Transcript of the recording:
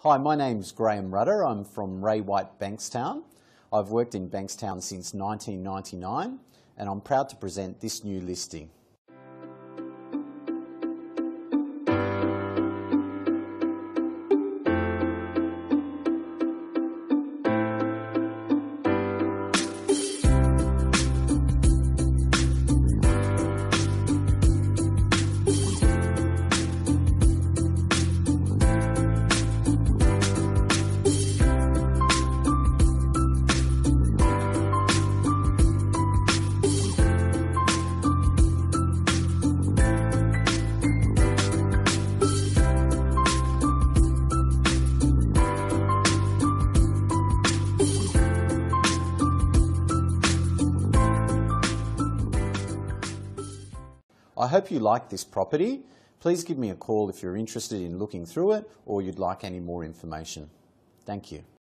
Hi, my name's Graham Rudder. I'm from Ray White, Bankstown. I've worked in Bankstown since 1999 and I'm proud to present this new listing. I hope you like this property. Please give me a call if you're interested in looking through it or you'd like any more information. Thank you.